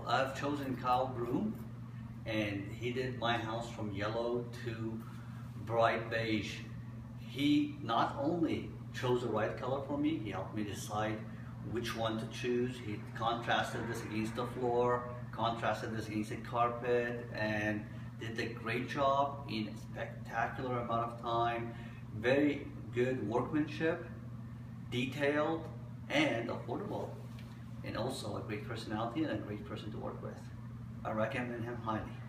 I've chosen Kyle Broom, and he did my house from yellow to bright beige. He not only chose the right color for me, he helped me decide which one to choose. He contrasted this against the floor, contrasted this against the carpet, and did a great job in a spectacular amount of time. Very good workmanship, detailed, and affordable, and also a great personality and a great person to work with. I recommend him highly.